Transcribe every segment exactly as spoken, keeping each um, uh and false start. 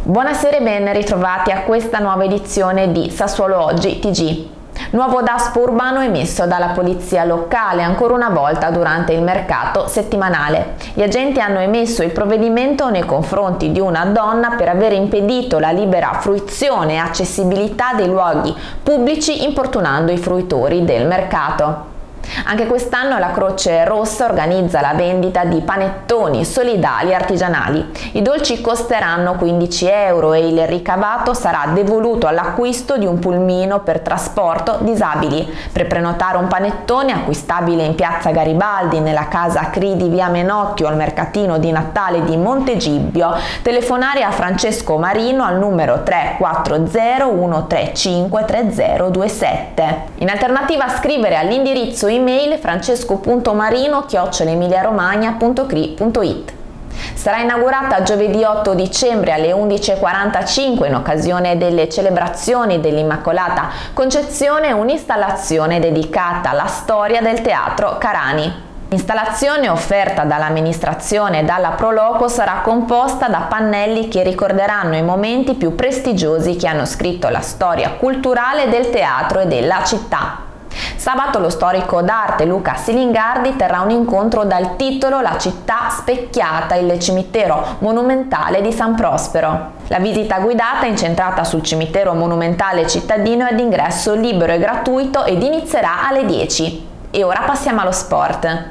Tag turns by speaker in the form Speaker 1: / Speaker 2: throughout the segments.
Speaker 1: Buonasera e ben ritrovati a questa nuova edizione di Sassuolo Oggi T G. Nuovo daspo urbano emesso dalla polizia locale ancora una volta durante il mercato settimanale. Gli agenti hanno emesso il provvedimento nei confronti di una donna per aver impedito la libera fruizione e accessibilità dei luoghi pubblici importunando i fruitori del mercato. Anche quest'anno la Croce Rossa organizza la vendita di panettoni solidali artigianali. I dolci costeranno quindici euro e il ricavato sarà devoluto all'acquisto di un pulmino per trasporto disabili. Per prenotare un panettone acquistabile in piazza Garibaldi, nella casa Cri di via Menotti o al mercatino di Natale di Montegibbio, telefonare a Francesco Marino al numero tre quattro zero uno tre cinque tre zero due sette. In alternativa scrivere all'indirizzo email francesco punto marino chiocciola emiliaromagna punto cri punto it. Sarà inaugurata giovedì otto dicembre alle undici e quarantacinque in occasione delle celebrazioni dell'Immacolata Concezione un'installazione dedicata alla storia del teatro Carani. L'installazione offerta dall'amministrazione e dalla Proloco sarà composta da pannelli che ricorderanno i momenti più prestigiosi che hanno scritto la storia culturale del teatro e della città. Sabato lo storico d'arte Luca Silingardi terrà un incontro dal titolo La città specchiata, il cimitero monumentale di San Prospero. La visita guidata è incentrata sul cimitero monumentale cittadino ed ingresso libero e gratuito ed inizierà alle dieci. E ora passiamo allo sport.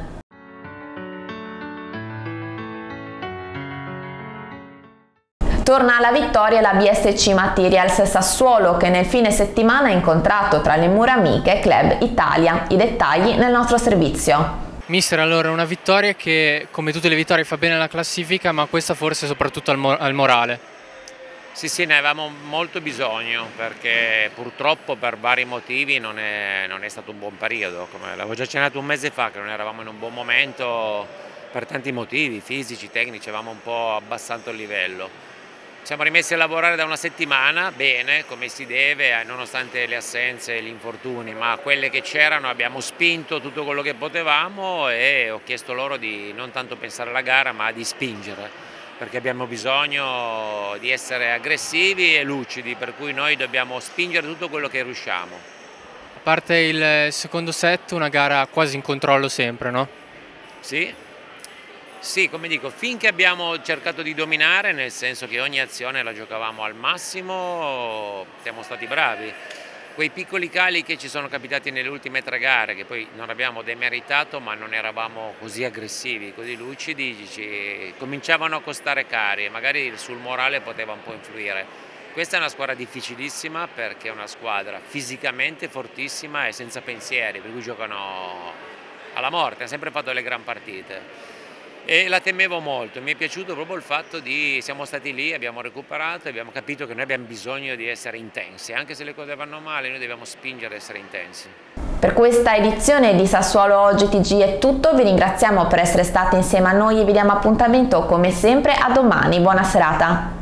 Speaker 1: Torna alla vittoria la B S C Materials Sassuolo, che nel fine settimana ha incontrato tra le mura amiche Club Italia. I dettagli nel nostro servizio.
Speaker 2: Mister, allora una vittoria che come tutte le vittorie fa bene alla classifica, ma questa forse soprattutto al, mo al morale.
Speaker 3: Sì, sì, ne avevamo molto bisogno perché purtroppo per vari motivi non è, non è stato un buon periodo. Come l'avevo già accennato un mese fa che non eravamo in un buon momento per tanti motivi, fisici, tecnici, avevamo un po' abbassato il livello. Siamo rimessi a lavorare da una settimana, bene, come si deve, nonostante le assenze e gli infortuni, ma quelle che c'erano abbiamo spinto tutto quello che potevamo e ho chiesto loro di non tanto pensare alla gara ma di spingere, perché abbiamo bisogno di essere aggressivi e lucidi, per cui noi dobbiamo spingere tutto quello che riusciamo.
Speaker 2: A parte il secondo set, una gara quasi in controllo sempre, no?
Speaker 3: Sì. Sì, come dico, finché abbiamo cercato di dominare, nel senso che ogni azione la giocavamo al massimo, siamo stati bravi. Quei piccoli cali che ci sono capitati nelle ultime tre gare, che poi non abbiamo demeritato, ma non eravamo così aggressivi, così lucidi, ci cominciavano a costare cari e magari sul morale poteva un po' influire. Questa è una squadra difficilissima perché è una squadra fisicamente fortissima e senza pensieri, per cui giocano alla morte, hanno sempre fatto le gran partite. E la temevo molto, mi è piaciuto proprio il fatto di siamo stati lì, abbiamo recuperato e abbiamo capito che noi abbiamo bisogno di essere intensi, anche se le cose vanno male noi dobbiamo spingere a essere intensi.
Speaker 1: Per questa edizione di Sassuolo Oggi T G è tutto, vi ringraziamo per essere stati insieme a noi e vi diamo appuntamento come sempre a domani, buona serata!